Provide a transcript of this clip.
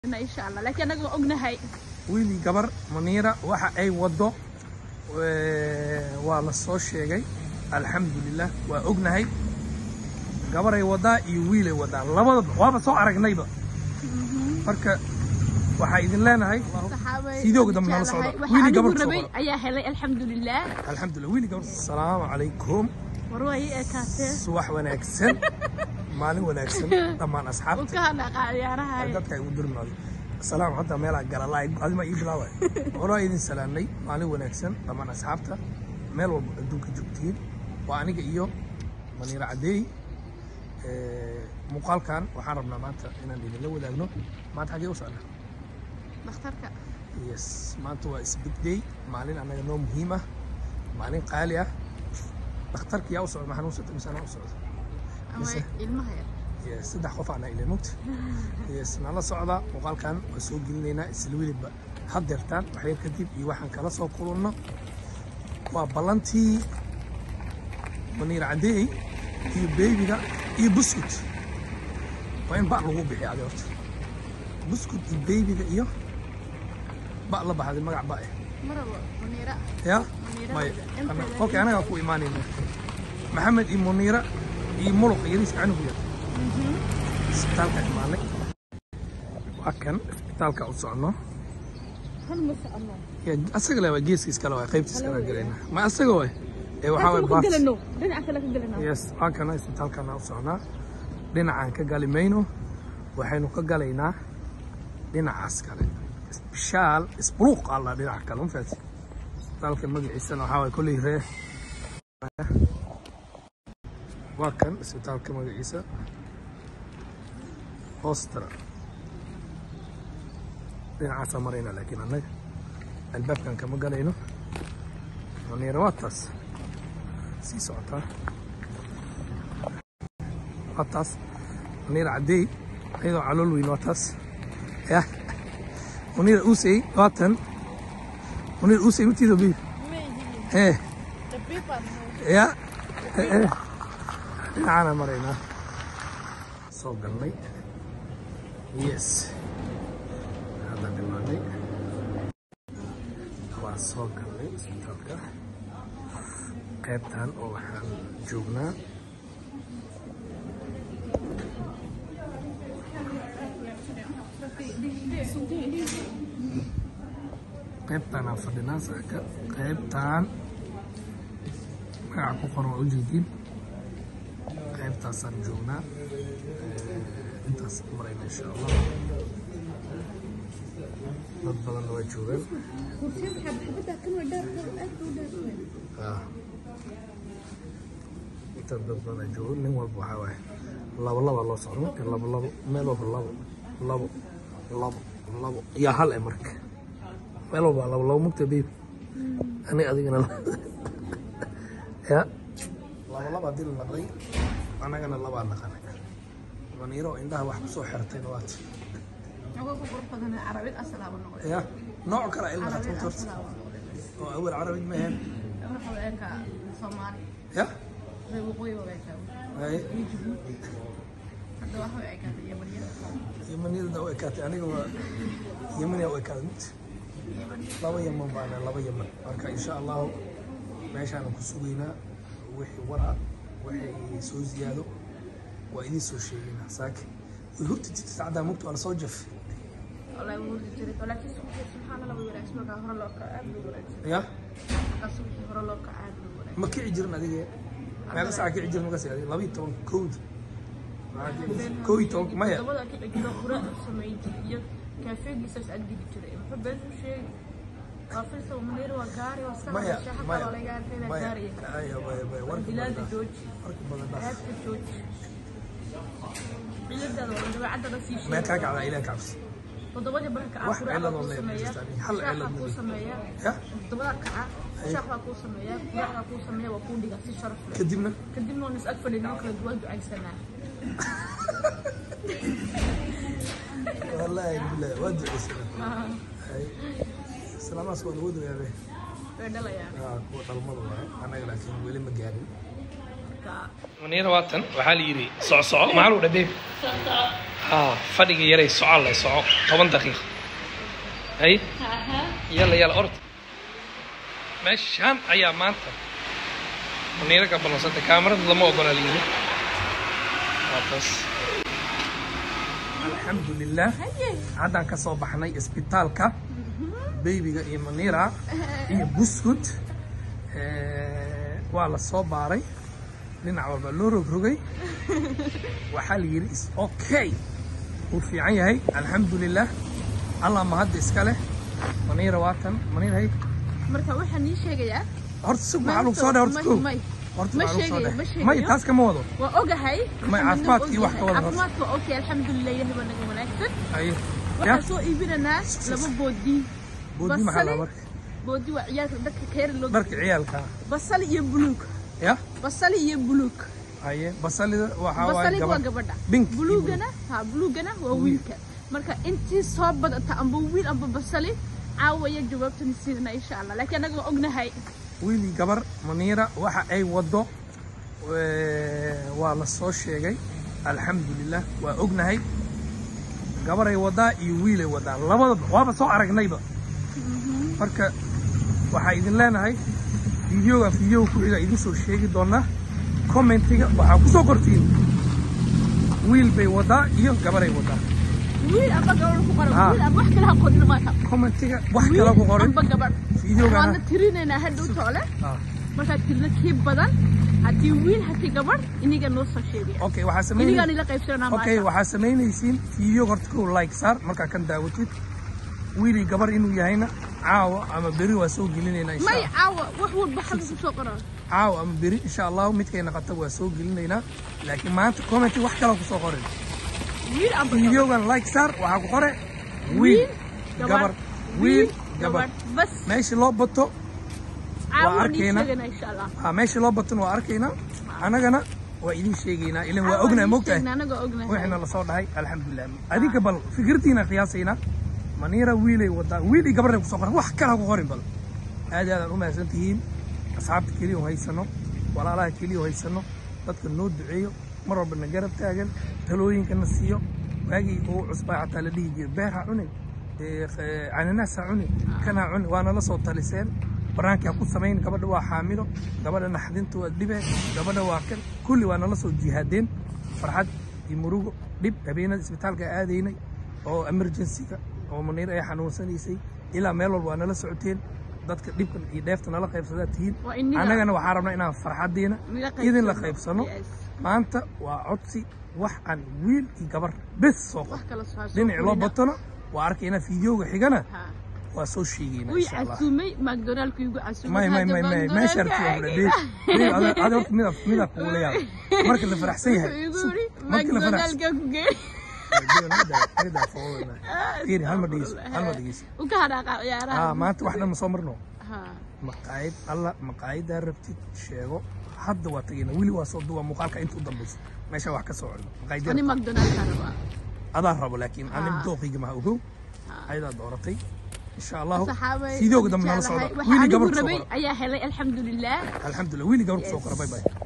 إن شاء الله لكن أنا أقولنا هاي ويلي جبر منيرة واحد أي وضو وعلى الصوشة جاي الحمد لله وأقولنا هاي جبر أي وضع يويلي وضع لما وابا صو عرق نيبة فرك وحيد لنا هاي سيدو قدام من الصعود ويلي جبر ربي أيها هلا الحمد لله ويلي جبر السلام عليكم وروي كاسة صباح وناكسن مالي وناكسن طبعا أصحاب وكان قاعد dadka ay u dirnaaday salaam hadda meel aan gala laay adima ii bilaaway hore idin salaamay maalin wanaagsan dhamaan asxaabta meel walba adduunka joogtiin waa aniga iyo Maniira Cadeey muuqaalkan waxaan rabnaa maanta inaan idin la wadaagno maanta xagee u socnaa dhakhtarka yes maanta waa isbigday maalin anaga noo muhiim ah maalin qaali ah dhakhtarka yaa u socda maxaan u socda misana u socda ilmaha saddex qof aan ilaa mugta nala socda muuqaalkan waa soo gelinaynaa isla weliba haddeertaan waxyar kadib iyo waxaan kala soo kulunno waa ballantii Maniira Cadeey iyo beebiga iyo buskut waa in bac lagu bixiyo adi horta buskut iyo beebiga iyo bac la baxday magac bac maraba Maniira ya okay anaga ku imaanayna Maxamed iyo Maniira iyo muluq yariis canugu yar isbitaalka imaanay waa kan isbitaalka u socono hal ma socono asaga laba geeskiis kale waa qaybtiis kale galayna ma asaga way waxa way baas dhinaca kale ka galayna yes waa kan isbitaalkana u soconaa dhinacaan ka gali mayno waxaynu ka galaynaa dhinacaas kale isbitaal isburuq alla dhinaca kale ma faati isbitaalka magaciisana waxa way kulli ree waa kan isbitaalka magaciisa هوسترا دين عسى مرينا لكن أنا الباب كان كم قالينه منيرة واتس سيسوعتها واتس منيرة عدي أيضا علول وين واتس يا منيرة أوسي واتن منيرة أوسي متى ذبيب إيه يا إيه أنا مرينا صوب قلبي yes هذا بالماضي وصوب قلبي اسبتالك قيبتان oo waxaan joognaa qaybtaan aan fadhinaa saaka qaybtaan magaca ku qoran waa ujeedin qaybtaasaan joognaa intaas marayna insha Allah dad badan waa joogaan inta dad badan joogaan nin walba waxa waaye laba loo socdo marka laba meel walba labo iyo hal marka meel walba laba mugta beeb ani adigana ya laba dil naqday anagana laba naqanay Maniiro indhaha wax ku soo xirtay waad ugu qurux badan Arabid asalaam noqday ya nooc kala ilmaha tuntorta oo awal Arabid ma ahayn waxaanka Soomaali ya waqooyi waqooyi ay hada waxa ay ka Maniiro da way ka aniga waa Yemeni way ka laba Yemen baana laba Yemen marka insha Allah meeshaan ku sugeynaa wixii waraa wixii soo ziyaado وإني سوشينا ساك وهرت تتعدى مكتوب على صوجف والله ورد جريت ولكن سبحان الله بيقول اسمك هر الله كعاب يا قصو هر الله كعاب ما كي جرنا دي ما بس عاك يجر مقاس يعني لبي تون كود كوي تون ما يا والله كي اجر قراء سمعي كافيه لسه عندي جري ما بس شيء قافل سو منير وقاري وصار شحق ولا قال فينا جاري ايوه ورك بلاد جوج ورك بلاد جوج ما كاك على إله كعبس وضبط بركة واحد علة والله حل علة سمية يا ضبط كعة شحوة كوس سمية كعة كوس سمية وكون دي قصي شرف كدمنا ونسأل فلنا كل دوال دعاء سنة والله بالله ودعي سنة سلام أسود ودعي يا بيه بدلا يعني قوة المضوع أنا لكن ولي مجاني Maniira waatan waxaa la yiri socsoco maxaa loo dhabeey fadhiga yaray soco leh soco 10 daqiiqo hay yalla orod meeshaan ayaa maanta Munira ka balansanta kaamirada lama ogola leeyahay watas alxamdulillah haddaan ka soo baxnay isbitaalka babyga iyo Munira iyo buskut waa la soo baaray dhinac walba loo rogrogay waxaa la yiri is okay uu fiican yahay alxamdulillah allah ma hadda iska leh Munira waatan Munira hay marka waxaan ii sheegayaa horta sug maxaa lagu soo dhahay horta ma sheegay may taas kama wado waa ogahay may caafimaadkii wax ka wada caafimaadku okay alxamdulillah ilahay baa naga wanaagsan ay waxaan soo iibinanaa laba boodi maxaa la marka boodi waa ciyaalka dadka keer loo dharka ciyaalka basal iyo buluug ya basal iyo buluug aye basalida waxa waa gabadha buluugana buluugana waa wiilka marka intii soo badata amba wiil amba basali caawaya jawaabtan siina insha Allah laakiin anaga waa ognahay wiili gabar Munira waxa ay wado waa la soo sheegay alxamdulillah waa ognahay gabar ay wadaa iyo wiil ay wadaa labadaba waaba soo aragnayba marka waxa idin leenahay video ku xiga idin soo sheegi doona commentiga waxa ku soo qortiin wiil bay wadaa iyo gabar ay wadaa wiil aba gabar ku qoran wiil aba wax kala qodin ma ka commentiga wax kala ku qoran aba gabar video-ga waan tirinayna hadhow toole marka tirna kii badan hadii wiil hadii gabar iniga noo soo sheegay okay waxa sameeyay iniga la qaybsanaa ma okay waxa sameeynaysiin video horta ku like saar marka kan daawatid wiili gabar inuu yahayna caawa ama beri waa soo gelinayna insha Allah may caawa wax walba xal ku soo qoran caawa ama beri insha Allah midkayna qabta waa soo gelinayna laakiin maanta comment wax kale ku soo qoran wiil aba video-gan like saar waxa ku qore wiil gabar wiil gabar bas meeshii loo bato waa arkayna insha Allah meeshii loo bato waa arkayna anagana waa idin sheegaynaa ilaa waa ognahay moogtahay waxna la soo dhahay alxamdulillah adinka bal fikirtiina qiyaasayna Munira wiilay wada wiili gabar ku soo qoran wax kale ku qorin bal aad u mahadsantihiin asxaabta kaliya oo haysano walaalaha kaliya oo haysano dadka noo duceeyo mar walba na garab taagan talooyinkana siiyo waagi oo cusbaa xataa la dhihi jiray beer ha cunin cananaas ha cunin kana cunin waana la soo taliseen baraanka ku sameyn gabadha waa xaamilo gabadha naxdinta waa dhibe gabadha waa kan kulli waana la soo jihaadeen farxad iyo murugo dhib habeenada isbitaalka aadaynay oo emergency-ga oo Munira ay xanuunsanaysay ilaa meel walba waana la socoteen dadka dhibkan iyo dheefta nala qaybsadaa tihiin anagana waxaan rabnaa inaan farxadiina idin la qaybsano maanta waa codsi wax aan wiil iyo gabar bes soo qor dhinac loo batona waa arkayna video-ga xigana waa soo sheegayna insha Allah asumay McDonald's ku asumay ma sharti wala deed hada mida ku leeyahay marka la faraxsan yahay marka la faraxsan ku geey فيري هالمديس وكهذا يا ما أنت واحدة مصمرنا مقاعد الله مقاعد ربتي شيء حد واتجينا ويلي وصل دوا مقالك أنت قدامس ماشي واحد كسر مقاعد أنا ماكدونالدز هذا هرب لكن أنا بدوخي جماعة وهو هذا دورتي إن شاء الله فيديو قدامنا نصعد ويلي قبل ربي أيها الحمد لله ويلي قبل باي باي